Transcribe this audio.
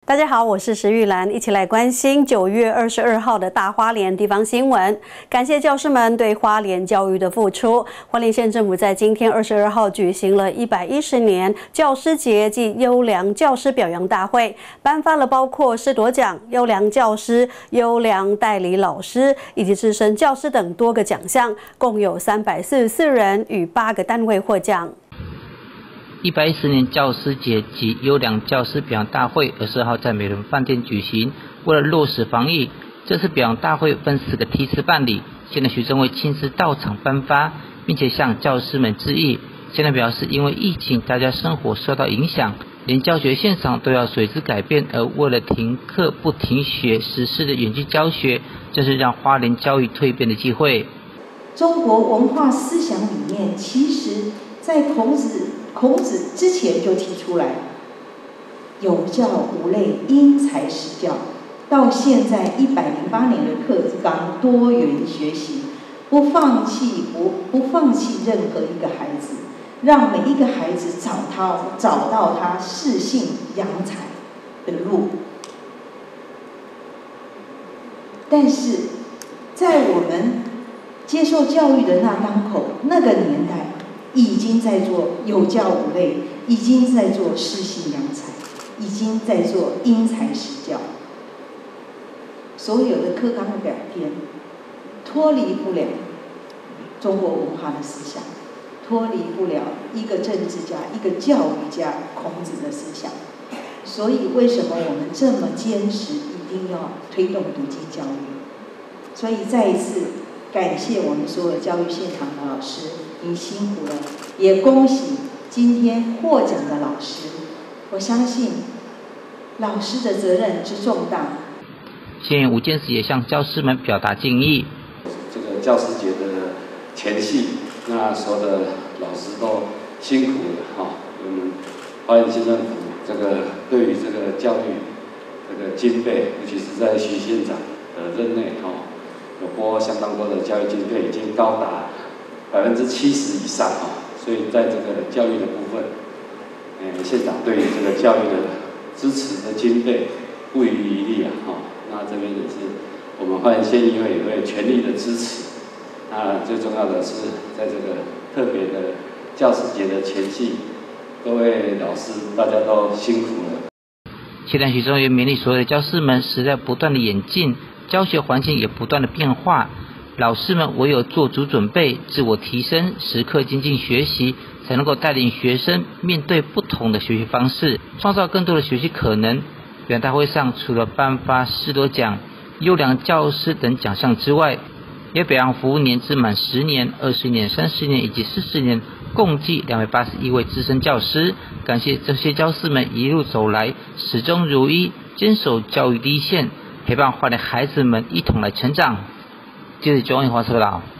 大家好，我是石玉兰，一起来关心9月22号的大花莲地方新闻。感谢教师们对花莲教育的付出。花莲县政府在今天22号举行了110年教师节暨优良教师表扬大会，颁发了包括师铎奖、优良教师、优良代理老师以及资深教师等多个奖项，共有344人与8个单位获奖。 110年教师节及优良教师表扬大会22号在美伦饭店举行。为了落实防疫，这次表扬大会分4个梯次办理。县长徐正伟亲自到场颁发，并且向教师们致意。县长表示，因为疫情，大家生活受到影响，连教学现场都要随之改变，而为了停课不停学实施的远距教学，这是让花莲教育蜕变的机会。 中国文化思想理念其实在孔子之前就提出来，有教无类，因材施教。到现在108年的课纲多元学习，不放弃任何一个孩子，让每一个孩子找到他适性扬才的路。但是在我们接受教育的那当口，那个年代，已经在做有教无类，已经在做适性扬才，已经在做因材施教。所有的课纲的改变，脱离不了中国文化的思想，脱离不了一个政治家、一个教育家孔子的思想。所以，为什么我们这么坚持一定要推动读经教育？所以再一次感谢我们所有教育现场的老师，你辛苦了，也恭喜今天获奖的老师。我相信老师的责任之重大。 县长吴建时也向教师们表达敬意。 这个教师节的前夕，那所有的老师都辛苦了哈。我们花莲县政府这个对于这个教育这个经费，尤其是在徐县长的任内哈，有拨相当多的教育经费，已经高达70%以上哈。所以在这个教育的部分，县长对于这个教育的支持的经费不遗余力啊哈。那这边也是我们花莲县议会也会全力的支持。那最重要的是，在这个特别的教师节的前夕，各位老师大家都辛苦了。 县长许正元勉励所有的教师们，时代不断的演进，教学环境也不断的变化，老师们唯有做足准备，自我提升，时刻精进学习，才能够带领学生面对不同的学习方式，创造更多的学习可能。表扬大会上，除了颁发师铎奖、优良教师等奖项之外，也表扬服务年资满10年、20年、30年以及40年，共计281位资深教师。感谢这些教师们一路走来，始终如一，坚守教育第一线，陪伴花莲孩子们一同来成长。记者周永华报道。